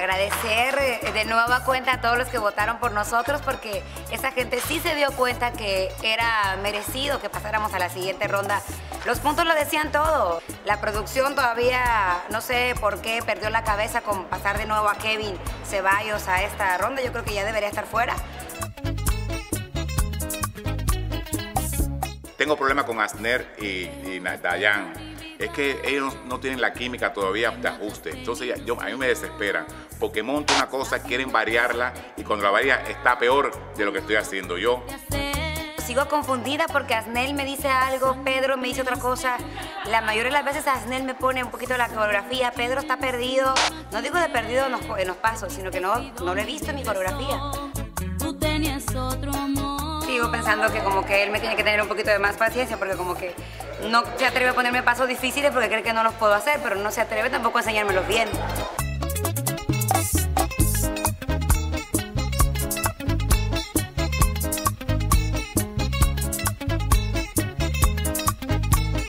agradecer de nueva cuenta a todos los que votaron por nosotros, porque esa gente sí se dio cuenta que era merecido que pasáramos a la siguiente ronda. Los puntos lo decían todo. La producción todavía, no sé por qué, perdió la cabeza con pasar de nuevo a Kevin Ceballos a esta ronda. Yo creo que ya debería estar fuera. Tengo problemas con Asner y Dayan. Es que ellos no tienen la química todavía de ajuste. Entonces a mí me desesperan. Porque monto una cosa, quieren variarla y cuando la varía está peor de lo que estoy haciendo yo. Sigo confundida porque Asnel me dice algo, Pedro me dice otra cosa. La mayoría de las veces Asnel me pone un poquito la coreografía. Pedro está perdido. No digo de perdido en los pasos, sino que no lo he visto en mi coreografía. Tú tenías otro amor. Sigo pensando que como que él me tiene que tener un poquito de más paciencia, porque como que no se atreve a ponerme pasos difíciles porque cree que no los puedo hacer, pero no se atreve tampoco a enseñármelos bien.